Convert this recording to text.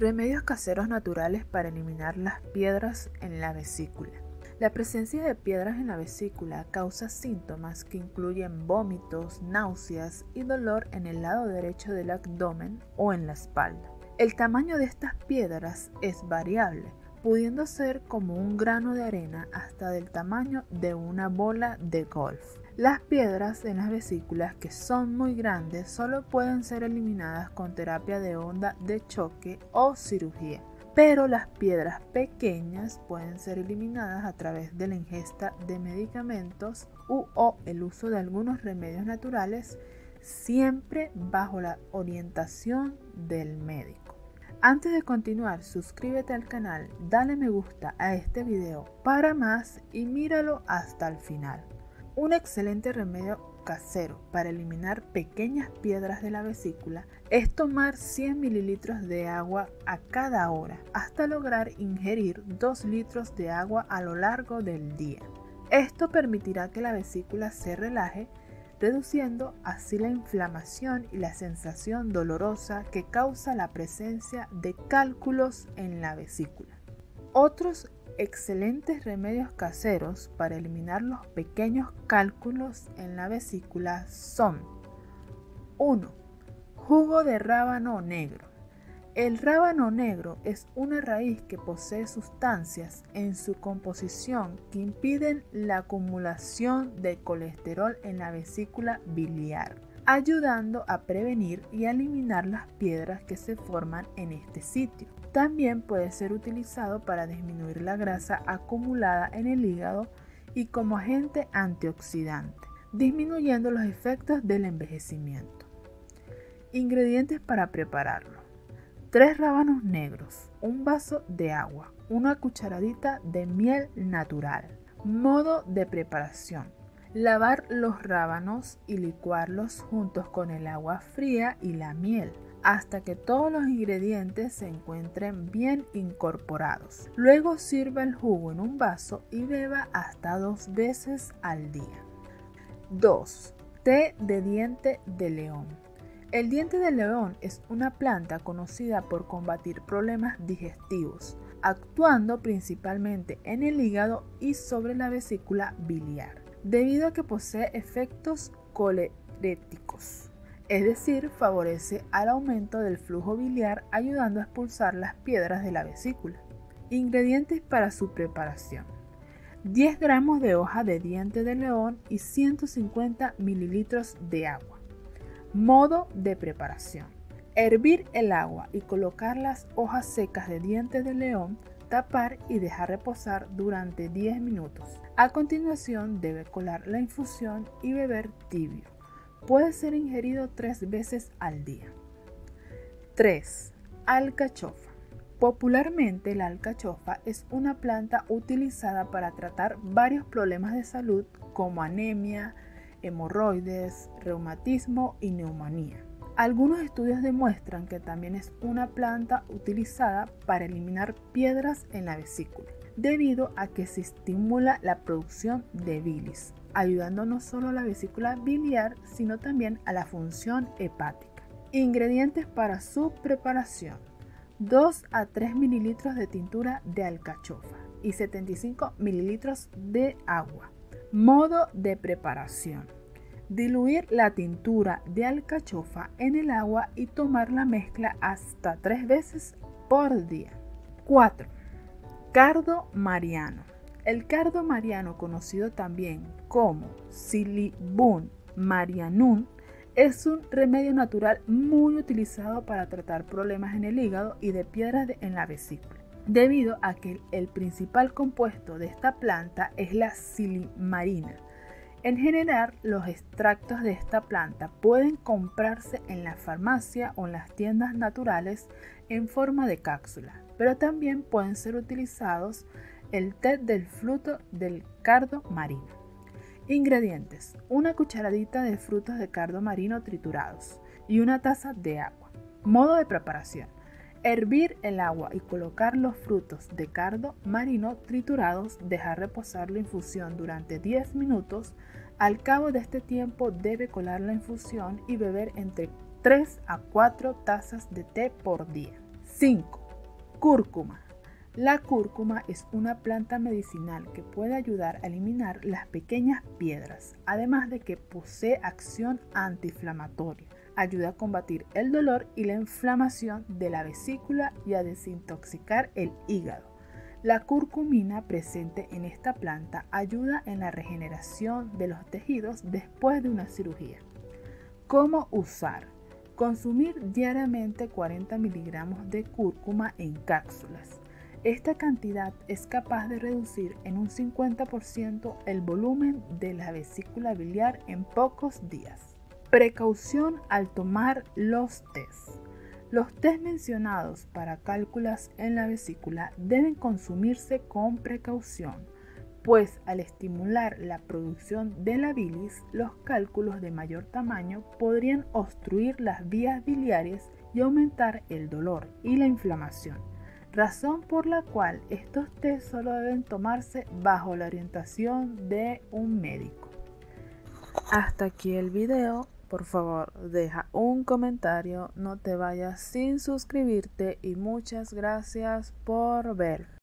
Remedios caseros naturales para eliminar las piedras en la vesícula. La presencia de piedras en la vesícula causa síntomas que incluyen vómitos, náuseas y dolor en el lado derecho del abdomen o en la espalda. El tamaño de estas piedras es variable, pudiendo ser como un grano de arena hasta del tamaño de una bola de golf. Las piedras en las vesículas que son muy grandes solo pueden ser eliminadas con terapia de onda de choque o cirugía, pero las piedras pequeñas pueden ser eliminadas a través de la ingesta de medicamentos o el uso de algunos remedios naturales, siempre bajo la orientación del médico. Antes de continuar, suscríbete al canal, dale me gusta a este video para más y míralo hasta el final. Un excelente remedio casero para eliminar pequeñas piedras de la vesícula es tomar 100 mililitros de agua a cada hora hasta lograr ingerir 2 litros de agua a lo largo del día. Esto permitirá que la vesícula se relaje, reduciendo así la inflamación y la sensación dolorosa que causa la presencia de cálculos en la vesícula. Otros excelentes remedios caseros para eliminar los pequeños cálculos en la vesícula son: 1. Jugo de rábano negro. El rábano negro es una raíz que posee sustancias en su composición que impiden la acumulación de colesterol en la vesícula biliar, ayudando a prevenir y a eliminar las piedras que se forman en este sitio. También puede ser utilizado para disminuir la grasa acumulada en el hígado y como agente antioxidante, disminuyendo los efectos del envejecimiento. Ingredientes para prepararlo: 3 rábanos negros, un vaso de agua, una cucharadita de miel natural. Modo de preparación: lavar los rábanos y licuarlos juntos con el agua fría y la miel, hasta que todos los ingredientes se encuentren bien incorporados. Luego sirva el jugo en un vaso y beba hasta 2 veces al día. 2. Té de diente de león. El diente de león es una planta conocida por combatir problemas digestivos, actuando principalmente en el hígado y sobre la vesícula biliar, debido a que posee efectos coleréticos. Es decir, favorece al aumento del flujo biliar, ayudando a expulsar las piedras de la vesícula. Ingredientes para su preparación: 10 gramos de hoja de diente de león y 150 mililitros de agua. Modo de preparación: hervir el agua y colocar las hojas secas de diente de león, tapar y dejar reposar durante 10 minutos. A continuación debe colar la infusión y beber tibio. Puede ser ingerido 3 veces al día. 3. Alcachofa. Popularmente, la alcachofa es una planta utilizada para tratar varios problemas de salud como anemia, hemorroides, reumatismo y neumonía. Algunos estudios demuestran que también es una planta utilizada para eliminar piedras en la vesícula, debido a que se estimula la producción de bilis, ayudando no solo a la vesícula biliar, sino también a la función hepática. Ingredientes para su preparación: 2 a 3 mililitros de tintura de alcachofa y 75 mililitros de agua. Modo de preparación: diluir la tintura de alcachofa en el agua y tomar la mezcla hasta 3 veces por día. 4. Cardo mariano. El cardo mariano, conocido también como Silybum marianum, es un remedio natural muy utilizado para tratar problemas en el hígado y de piedras en la vesícula, debido a que el principal compuesto de esta planta es la silimarina. En general, los extractos de esta planta pueden comprarse en la farmacia o en las tiendas naturales en forma de cápsula, pero también pueden ser utilizados el té del fruto del cardo marino. Ingredientes: una cucharadita de frutos de cardo marino triturados y una taza de agua. Modo de preparación: hervir el agua y colocar los frutos de cardo marino triturados, dejar reposar la infusión durante 10 minutos. Al cabo de este tiempo debe colar la infusión y beber entre 3 a 4 tazas de té por día. 5. Cúrcuma. La cúrcuma es una planta medicinal que puede ayudar a eliminar las pequeñas piedras, además de que posee acción antiinflamatoria. Ayuda a combatir el dolor y la inflamación de la vesícula y a desintoxicar el hígado. La curcumina presente en esta planta ayuda en la regeneración de los tejidos después de una cirugía. ¿Cómo usar? Consumir diariamente 40 miligramos de cúrcuma en cápsulas. Esta cantidad es capaz de reducir en un 50% el volumen de la vesícula biliar en pocos días. Precaución al tomar los tés. Los tés mencionados para cálculos en la vesícula deben consumirse con precaución, pues al estimular la producción de la bilis, los cálculos de mayor tamaño podrían obstruir las vías biliares y aumentar el dolor y la inflamación, razón por la cual estos tés solo deben tomarse bajo la orientación de un médico. Hasta aquí el video. Por favor, deja un comentario, no te vayas sin suscribirte y muchas gracias por ver.